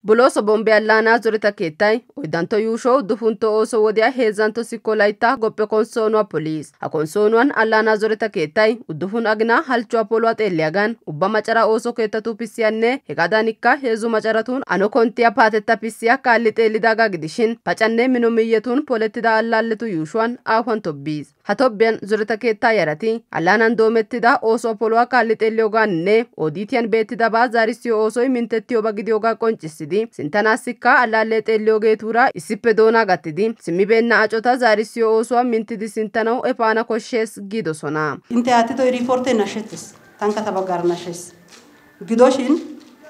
Buloso bombe allana zoreta keettay oyddanto yuusho dufunto ooso wodiya heezzanto sikkolaytta goppe konsonuwa poliis. Ha konsonuwan allana zoreta keettay uddufun agina halchuwa poluwa xeelliyagan ubba macara ooso keettatu pissiyanne hegadanikka heezzu macaratun ano kontiya paatetta pissiya kaalli xeellidaga gidishin pacanne mino miyyetun polettida allaalletu yuushuwan aahuwan tobbiis. Ha tobbiyan zoreta keettaa yarati allaanan doomettida ooso poluwa kaalli xeelliyogaaninne oodiitiyan beettidaba zaarissiyo oosoy mintettiyoba gidiyogaa qoncisidi sintanaasikka allaallee xeelliyoogeetuura issippe doonaa gattidi simmibeenna acota zaarissiyo oosuwa mintidi sintanawu efaana koshshees gidosona. Inte atito riiporte nashettes tankata baggaara nashes gidoshin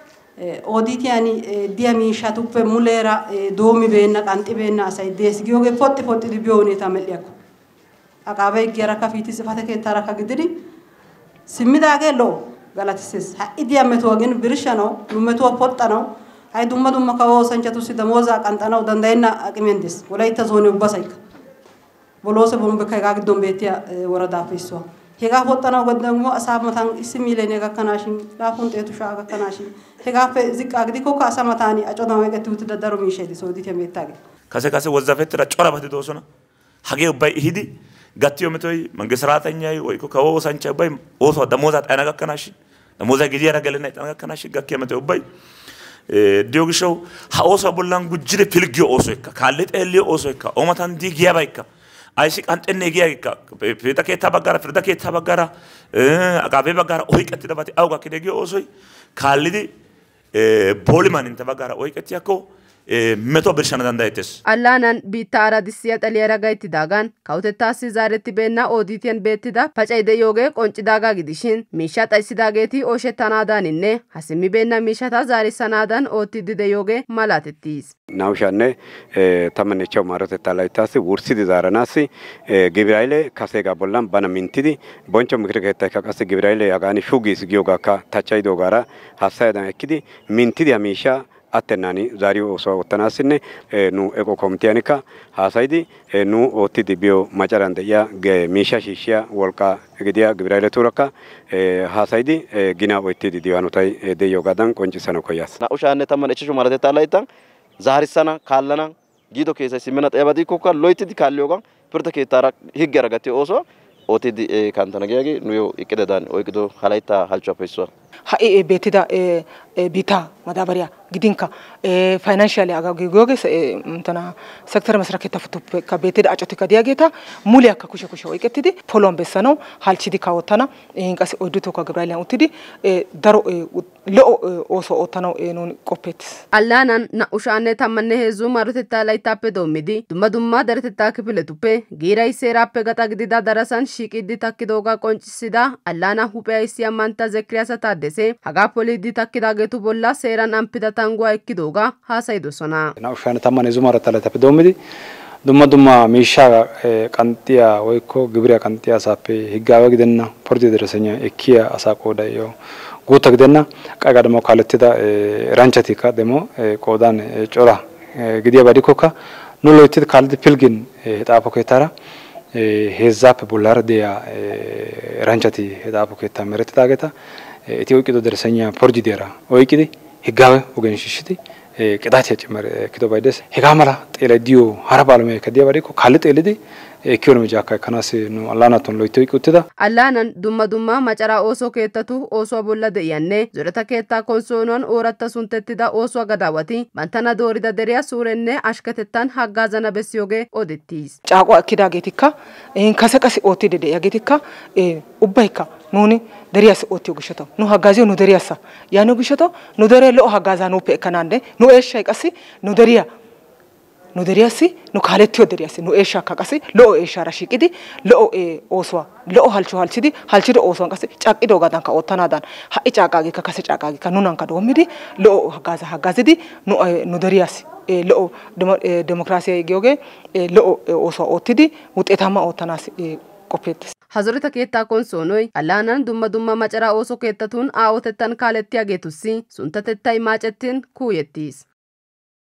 oodiitiyani diya miishatuppe muleera doomibeenna qanxibeenna asay dees giyooge foxxi dibiyo huneeta mel'iyakko aqaabee giara kafiiti sifate keettaa rakka gididi simmidaagee lo'o galatises ha'i diya metuwa gin birshanaw nu metuwa foxxanaw hay dumma dumma kawo oosanchchatussi damooza qanxanaw dandayenna aqimeen des wolaytta zoone ubbasaykka bolooso bombekka hegaa giddon beettiya woradaappe issuwa hegaa foxxanaw goddamoo asaa matan 1 miiliyooniya gakkanaashin 700,000 gakkanaashin hegaappe ziqqaa gidikkokka asa mataani acodan oyqetti uttida daro miishshay des oodiitiya beettaage kase wozafettida corabati doosona hagee ubbay ihidi gattiyo metoy mangi saraatanyay woykko kawo oosanchchay ubbay oosuwa damooza xayana gakkanaashin damooza gidiyaara gelenna xayana gakkanaashin gakkiya metoy ubbay diyo gishaw ha oosuwa bollan gujjide pilggiyo oosoykka kaalli xeelliyo oosoykka oomatan diigiyabaykka aysi qanxenne giyaagikka pirda keettaa baggaara aqaabee baggaara oyqettidabati awu gakkide giyo oosoy kaallidi booliman inta baggaara oyqettiyakko meto birshana dandayettes. Allaanan biitta aradisiya xaliyara gayttidagan kawutettaassi zaaretti beenna oodiitiyan beettida pacay de'iyooge qoncidaagaa gidishin miishshaa xayssidaageeti ooshettanaadaaninne hasimmi beenna miishshata zaarissanaadan oottiddi de'iyooge malaatettiis. Naawushanne tammannechaw maarotettaa layttaassi wurssidi zaaranaassi Gibirayle kaseegaa bollan bana minttidi bonchcho mikire keettaykka qassi Gibirayle hagaani shugiis giyoogaakka tachchaydoogaara hassayadan ekkidi minttidi ha miishshaa attennaani zaariyo oosuwa oottanaassinne nu eqo komitiyanikka haasayidi nu oottidi biyo macaran de'iya miishshaa shiishshiya wolqqaa gidiya Gibirayletuurakka haasayidi ginaa oyttiidi diyo hanotay de'iyoogaadan qonccissana koyyaas. 2015 maarotettaa layttan zaarissana kaallana giido keessay simmina xeebadiikkokka loyttidi kaalliyoogan pirda keettaara higgiyaara gattiyo oosuwa oottidi kantana giyaagee nuyo iqqidadan oyqqido ha layttaa halchchuwappe issuwa. Ha'i beettida biitaa madabariya gidinka financially aga giyoge intana sektor መስሪያ ከተፈቱበት ከቤት አጨት ከዲያጌታ ሙሊያ ከኩሽ ወይቀትዲ ፖሎን በሰነው halchidi ካወታና እንቀስ ኦዲቶ ከገብራይላ ኡትዲ ዳሮ ሎ ኦሶ ኦታናው ኤኑን ቆፔት አላናን ናኡሻኔ ታመነ ሄዙ ማሩተታ ላይ ታፔ ዶሚዲ ዱመዱማ ደረተታ ክፍለቱፔ ጊራይ ሴራፔ ገጣ ግዲዳ ደረሰን ሺቂዲ ታኪዶጋ ቆንጭሲዳ አላና ሁጴይሲያ ማንታ ዘክሪያሳ ታደሴ ሀጋ ፖሊዲ ታኪዳጌቱ ቦላ ሴራን አምፒዳ ታንጓ እኪዶጋ ሃሳይዶሶና ናኡሻኔ ታመነ ሄዙ ማሩተታ ላይ ታፔ ዶሚዲ dumma miishaa qanxiya woykko gibiriya qanxiya asaappe higgawa gidenna pordi deresenya ekkiya asaa qooday guutta gidenna qaga demo kaalettida ranchatikka demo qoodan cora gidiyaba dikkokka nu loyttidi kaalidi pilgin hexaafo keettaara heezzaappe bollaara de'iya ranchati hexaafo keettaa merettidaageeta eti oyqqido deresenya pordi diyara oyqqidi higgawe ogen shiishshidi ቅጣት ጭምር ክዶባይደስ ሄጋማላ ጤለዲዮ ሀራባለመ ከዲያባሪኮ ካልጤልዲ ኢኮኖሚ ጃካ ከናስ ነው አላናቶን ሎይቶ ይቁትዳ አላናን ዱማ ማጨራ ኦሶ ከየተቱ ኦሶ ቦላ ደያኔ ዞረታ ከየታ ኮንሶኖን ኦራታ ሱንተትዳ ኦሶ ገዳዋቲ ማንተና ዶሪዳ ደሪያ ሱረኔ አሽከተታን ሀጋዘና በሲዮጌ ኦዲቲስ ጫቆ አኪዳጌቲካ ከሰቀሲ ኦቲደ ደያጌቲካ ኡባይካ ኑኒ ደሪያስ ኦቲዮ ግሸቶ ኑ ሀጋዚዮ ኑ ደሪያሳ ያኑ ግሸቶ ኑ ደሪያ ሎ ሀጋዛ ኑ ፔከናንደ ኑ ኤሻይ ቀሲ ኑ ደሪያሲ ኑ ካለቲዮ ደሪያሲ ኑ ኤሻ ካቀሲ ሎ ኤሻ ራሺቂዲ ሎ ኦሶዋ ሎ halchidi ኦሶን ቀሲ ጫቂዶ ጋዳን ካኦታናዳን ሀኢ ጫቃጊ ከከሰ ጫቃጊ ከኑናን ካዶሚዲ ሎ ሀጋዚዲ ኑ ደሪያሲ ሎ ዴሞክራሲያዊ ጊዮጌ ሎ ኦሶ ኦቲዲ ውጤታማ ኦታናስ ቆፔትስ hazorita keetta konsonoy alanan dumma macara oso keettatun aawotettan kaalettiyageetussi suntatettay maacettin kuuyettiis.